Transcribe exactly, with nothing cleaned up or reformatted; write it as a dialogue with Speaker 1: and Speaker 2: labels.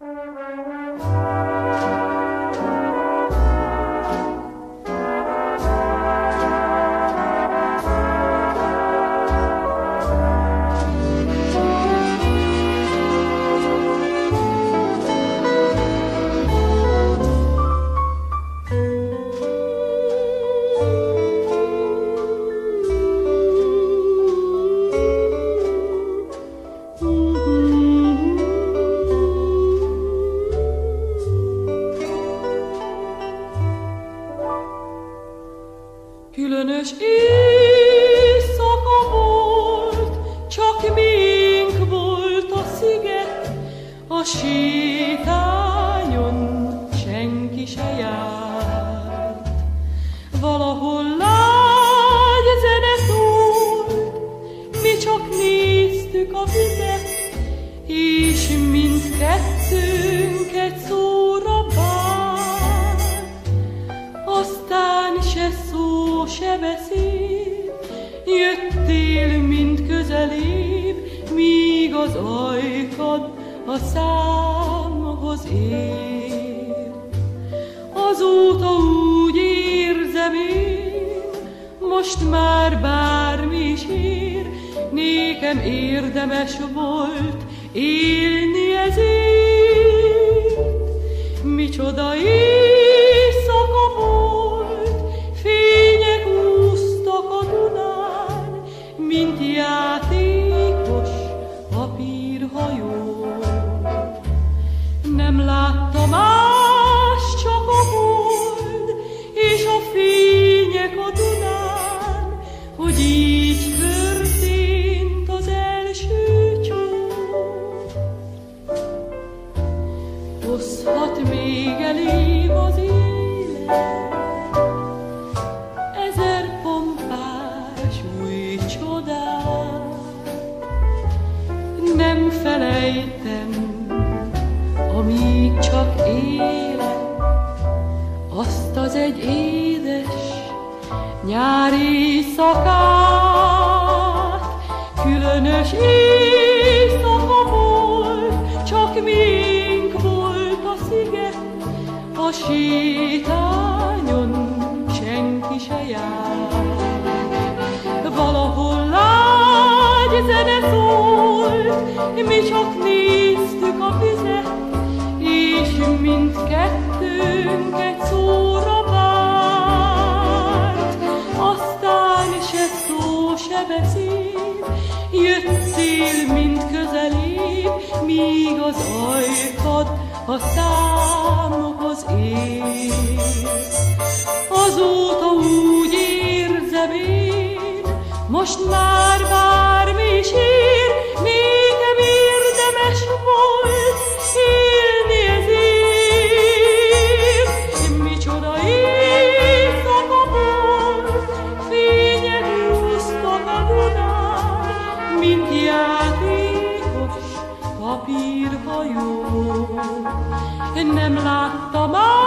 Speaker 1: Különös éjszaka volt, csak miénk volt a sziget, a sétányon senki se járt. Valahol lágy zene szólt, mi csak néztük a vizet, és mindkettőnket szóra várt. Aztán se szó, se beszéd, jöttél mind közelébb, míg az ajkad a számhoz ér. Azóta úgy érzem én, most már bármi is ér, nékem érdemes volt élni ezért. Micsoda éjszaka volt, fények úsztak a Dunán, mint játékos papírhajó. Nem láttam más, csak a hold és a fények a Dunán, hogy így történt az első csók. Hozhat még elém az élet ezer pompás új csodát. Nem felejtem, amíg csak élek, azt az egy édes nyári éjszakát. Különös éjszaka volt, csak miénk volt a sziget, a sétányon senki se járt. Valahol lágy zene szólt, mi csak néztük a vizet, és mindkettőnket szóra várt. Aztán se szó, se beszéd, jöttél mind közelébb, míg az ajkad a számhoz ér. Azóta úgy érzem én, most már bármi is ér, nékem érdemes volt élni ezért. Micsoda éjszaka volt, fények úsztak a Dunán, mint játékos papírhajó. Nem láttam